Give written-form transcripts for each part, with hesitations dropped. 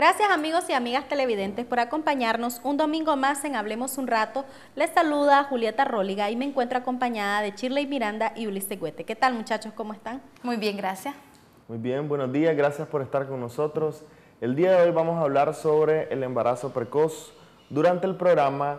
Gracias amigos y amigas televidentes por acompañarnos un domingo más en Hablemos un Rato. Les saluda Julieta Róliga y me encuentro acompañada de Shirley Miranda y Ulises Güete. ¿Qué tal muchachos? ¿Cómo están? Muy bien, gracias. Muy bien, buenos días, gracias por estar con nosotros. El día de hoy vamos a hablar sobre el embarazo precoz. Durante el programa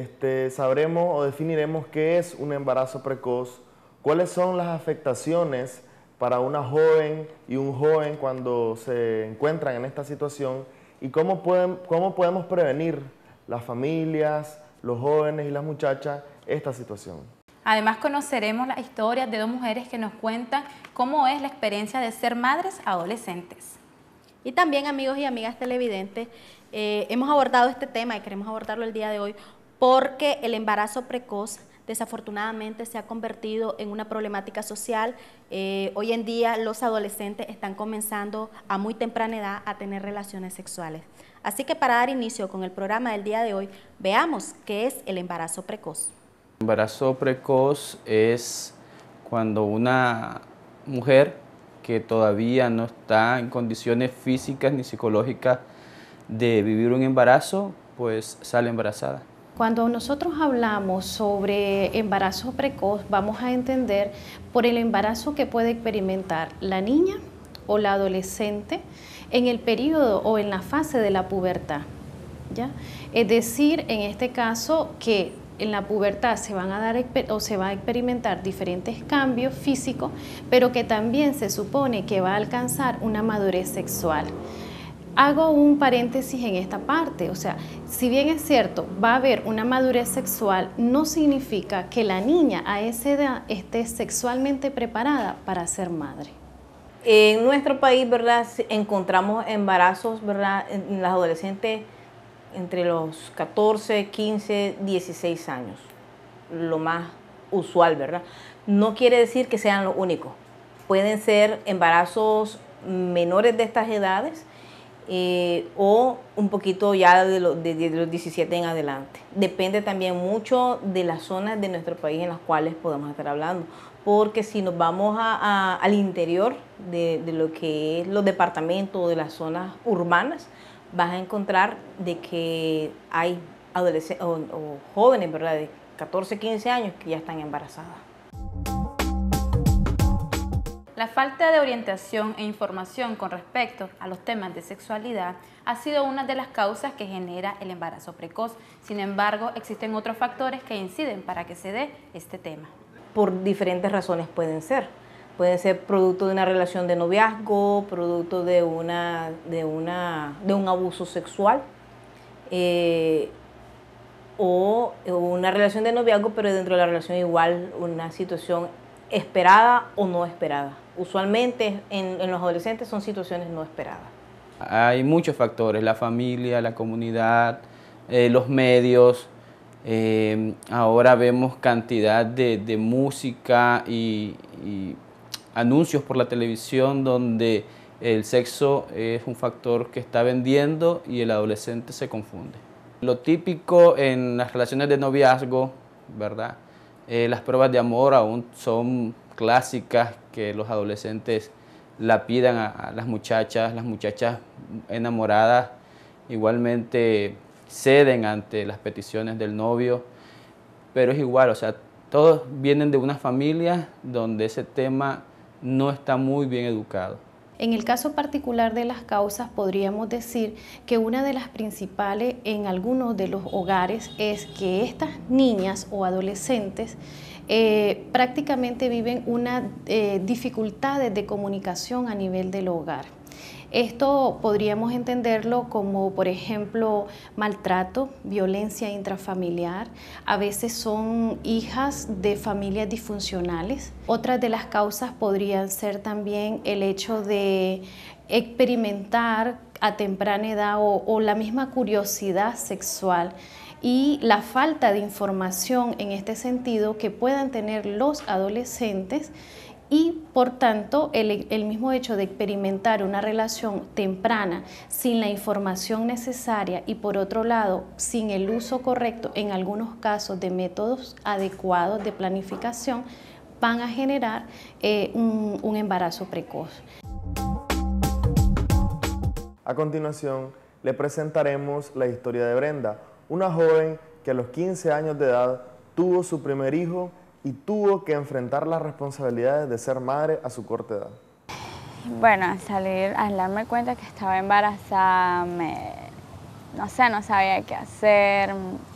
sabremos o definiremos qué es un embarazo precoz, cuáles son las afectaciones para una joven y un joven cuando se encuentran en esta situación y cómo podemos prevenir las familias, los jóvenes y las muchachas esta situación. Además conoceremos las historias de dos mujeres que nos cuentan cómo es la experiencia de ser madres adolescentes. Y también amigos y amigas televidentes, hemos abordado este tema y queremos abordarlo el día de hoy porque el embarazo precoz desafortunadamente se ha convertido en una problemática social. Hoy en día los adolescentes están comenzando a muy temprana edad a tener relaciones sexuales. Así que para dar inicio con el programa del día de hoy, veamos qué es el embarazo precoz. El embarazo precoz es cuando una mujer que todavía no está en condiciones físicas ni psicológicas de vivir un embarazo, pues sale embarazada. Cuando nosotros hablamos sobre embarazo precoz, vamos a entender por el embarazo que puede experimentar la niña o la adolescente en el periodo o en la fase de la pubertad, ¿ya? Es decir, en este caso que en la pubertad se van a dar o se va a experimentar diferentes cambios físicos, pero que también se supone que va a alcanzar una madurez sexual. Hago un paréntesis en esta parte, o sea, si bien es cierto, va a haber una madurez sexual, no significa que la niña a esa edad esté sexualmente preparada para ser madre. En nuestro país, ¿verdad?, encontramos embarazos, ¿verdad?, en las adolescentes entre los 14, 15, 16 años, lo más usual, ¿verdad? No quiere decir que sean los únicos. Pueden ser embarazos menores de estas edades, o un poquito ya de los 17 en adelante. Depende también mucho de las zonas de nuestro país en las cuales podemos estar hablando, porque si nos vamos al interior de lo que es los departamentos o de las zonas urbanas, vas a encontrar de que hay adolescentes o jóvenes, ¿verdad?, de 14, 15 años que ya están embarazadas. La falta de orientación e información con respecto a los temas de sexualidad ha sido una de las causas que genera el embarazo precoz. Sin embargo, existen otros factores que inciden para que se dé este tema. Por diferentes razones pueden ser. Pueden ser producto de una relación de noviazgo, producto de un abuso sexual, o una relación de noviazgo, pero dentro de la relación igual una situación esperada o no esperada. Usualmente en los adolescentes son situaciones no esperadas. Hay muchos factores, la familia, la comunidad, los medios. Ahora vemos cantidad de música y anuncios por la televisión donde el sexo es un factor que está vendiendo y el adolescente se confunde. Lo típico en las relaciones de noviazgo, ¿verdad? Las pruebas de amor aún son clásicas que los adolescentes la pidan a las muchachas enamoradas igualmente ceden ante las peticiones del novio, pero es igual, o sea, todos vienen de una familia donde ese tema no está muy bien educado. En el caso particular de las causas, podríamos decir que una de las principales en algunos de los hogares es que estas niñas o adolescentes prácticamente viven unas dificultades de comunicación a nivel del hogar. Esto podríamos entenderlo como, por ejemplo, maltrato, violencia intrafamiliar. A veces son hijas de familias disfuncionales. Otras de las causas podrían ser también el hecho de experimentar a temprana edad o la misma curiosidad sexual y la falta de información en este sentido que puedan tener los adolescentes. Y por tanto, el mismo hecho de experimentar una relación temprana sin la información necesaria y por otro lado, sin el uso correcto en algunos casos de métodos adecuados de planificación, van a generar un embarazo precoz. A continuación, le presentaremos la historia de Brenda, una joven que a los 15 años de edad tuvo su primer hijo y tuvo que enfrentar las responsabilidades de ser madre a su corta edad. Bueno, al darme cuenta que estaba embarazada, no sabía qué hacer.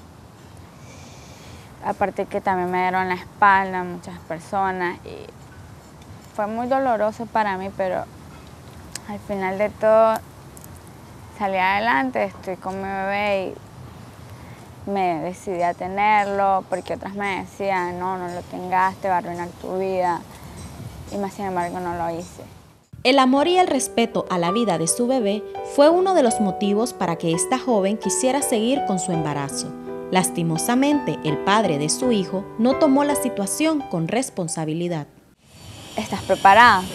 Aparte que también me dieron la espalda muchas personas y fue muy doloroso para mí, pero al final de todo salí adelante, estoy con mi bebé y me decidí a tenerlo porque otras me decían, no lo tengas, te va a arruinar tu vida, y más sin embargo no lo hice. El amor y el respeto a la vida de su bebé fue uno de los motivos para que esta joven quisiera seguir con su embarazo. Lastimosamente, el padre de su hijo no tomó la situación con responsabilidad. ¿Estás preparada?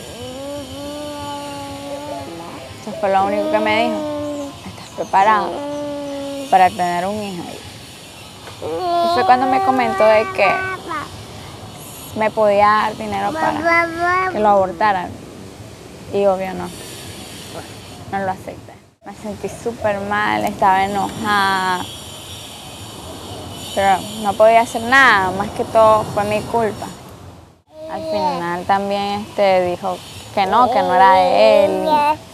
Eso fue lo único que me dijo. ¿Estás preparada para tener un hijo? Y fue cuando me comentó de que me podía dar dinero para que lo abortaran. Y obvio no lo acepté. Me sentí súper mal, estaba enojada, pero no podía hacer nada, más que todo fue mi culpa. Al final también dijo que no era de él,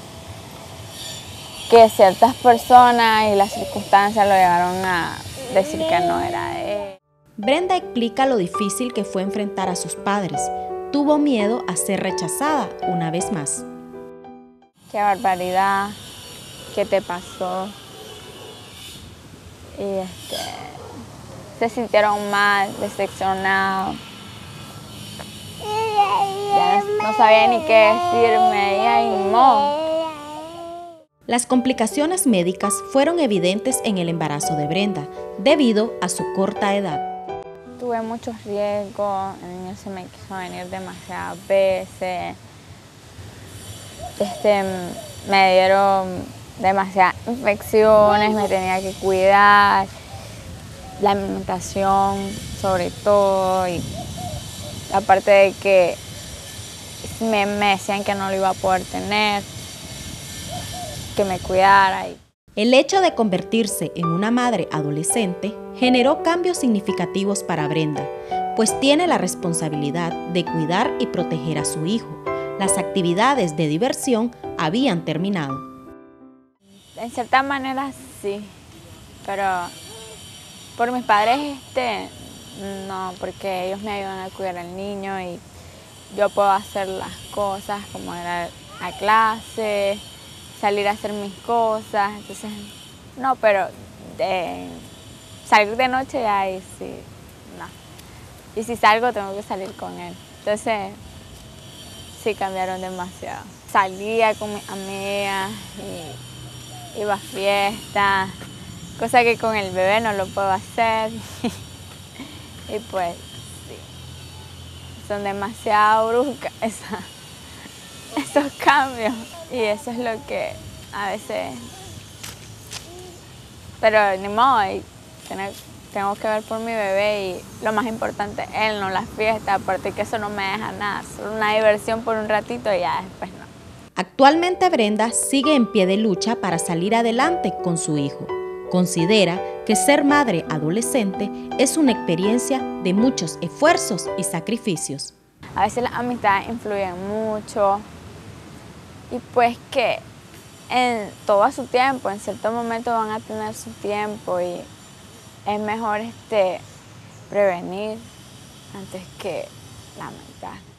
que ciertas personas y las circunstancias lo llevaron a decir que no era de él. Brenda explica lo difícil que fue enfrentar a sus padres. Tuvo miedo a ser rechazada una vez más. Qué barbaridad, ¿qué te pasó? Y se sintieron mal, decepcionados. Ya no sabía ni qué decirme, y ay, no. Las complicaciones médicas fueron evidentes en el embarazo de Brenda, debido a su corta edad. Tuve muchos riesgos, el niño se me quiso venir demasiadas veces. Me dieron demasiadas infecciones, me tenía que cuidar, la alimentación sobre todo, y aparte de que me decían que no lo iba a poder tener, que me cuidara. El hecho de convertirse en una madre adolescente generó cambios significativos para Brenda, pues tiene la responsabilidad de cuidar y proteger a su hijo. Las actividades de diversión habían terminado. En cierta manera sí, pero por mis padres no, porque ellos me ayudan a cuidar al niño y yo puedo hacer las cosas como ir a clase, salir a hacer mis cosas, entonces no, pero salir de noche ya ahí sí, no. Y si salgo tengo que salir con él, entonces sí cambiaron demasiado. Salía con mis amigas y iba a fiestas, cosa que con el bebé no lo puedo hacer. Y pues sí, son demasiado bruscas esos cambios. Y eso es lo que a veces, pero ni modo, tengo que ver por mi bebé y lo más importante, él, no las fiestas, aparte que eso no me deja nada, solo una diversión por un ratito y ya después no. Actualmente Brenda sigue en pie de lucha para salir adelante con su hijo. Considera que ser madre adolescente es una experiencia de muchos esfuerzos y sacrificios. A veces las amistades influyen mucho y pues que en todo a su tiempo, en cierto momento van a tener su tiempo y es mejor prevenir antes que lamentar.